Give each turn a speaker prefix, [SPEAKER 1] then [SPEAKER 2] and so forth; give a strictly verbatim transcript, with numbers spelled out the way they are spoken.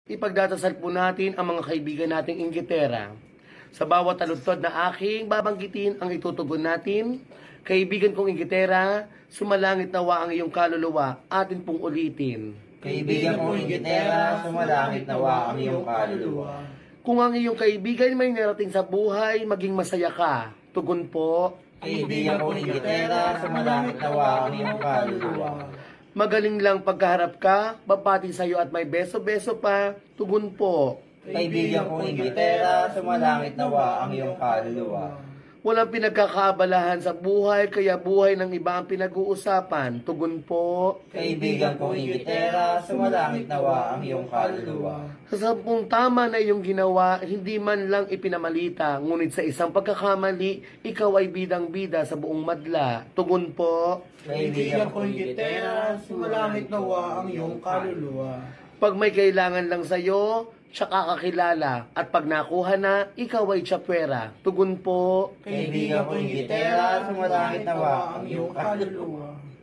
[SPEAKER 1] Ipagdadasal po natin ang mga kaibigan nating inggitera. Sa bawat taludtod na aking babanggitin ang itutugon natin. Kaibigan kong inggitera, sumalangit nawa ang iyong kaluluwa. Atin pong ulitin.
[SPEAKER 2] Kaibigan kong inggitera, sumalangit nawa ang iyong kaluluwa.
[SPEAKER 1] Kung ang iyong kaibigan may narating sa buhay, maging masaya ka. Tugon po.
[SPEAKER 2] Kaibigan kong inggitera, sumalangit nawa ang iyong kaluluwa.
[SPEAKER 1] Magaling lang pagkaharap ka, babati sa'yo at may beso-beso pa. Tugon po.
[SPEAKER 2] Kaibigan kong inggitera, sumalangit nawa ang iyong kaluluwa.
[SPEAKER 1] Walang pinagkakaabalahan sa buhay, kaya buhay ng iba ang pinag-uusapan. Tugon po.
[SPEAKER 2] Kaibigan kong inggitera, sumalangit nawa ang iyong kaluluwa.
[SPEAKER 1] Sa sampung tama na iyong ginawa, hindi man lang ipinamalita, ngunit sa isang pagkakamali, ikaw ay bidang-bida sa buong madla. Tugon po.
[SPEAKER 2] Kaibigan kong inggitera, sumalangit nawa ang iyong kaluluwa.
[SPEAKER 1] Pag may kailangan lang sa'yo, tsaka kakilala. At pag nakuha na, ikaw ay tsapwera. Tugon po.
[SPEAKER 2] Kaibigan kong inggitera, sumalangit nawa ang iyong kaluluwa.